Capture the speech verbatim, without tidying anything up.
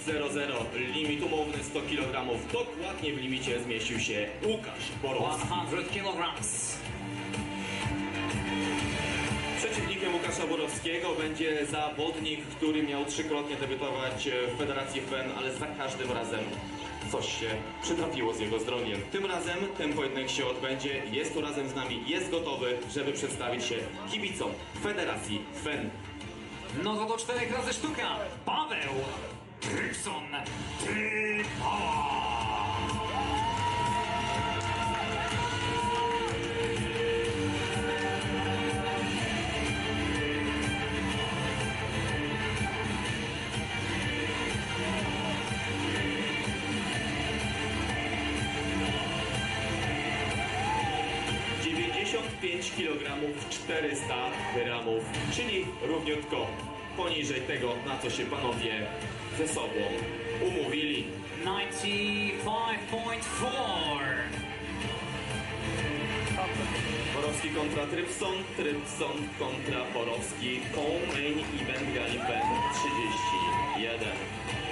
zero zero. Limit umowny sto kilogramów. Dokładnie w limicie zmieścił się Łukasz Borowski. sto kilograms. Przeciwnikiem Łukasza Borowskiego będzie zawodnik, który miał trzykrotnie debiutować w Federacji F E N, ale za każdym razem coś się przytrafiło z jego zdrowiem. Tym razem ten pojedynek się odbędzie, jest tu razem z nami, jest gotowy, żeby przedstawić się kibicom Federacji F E N. No to do czterech razy sztuka. Paweł Trypson Trypała. dziewięćdziesiąt pięć kilogramów, czterysta gramów, czyli równiutko poniżej tego, na co się panowie ze sobą umówili. dziewięćdziesiąt pięć przecinek cztery. Borowski kontra Trypson, Trypson kontra Borowski, Co-Main Event Gali F E N trzydzieści jeden.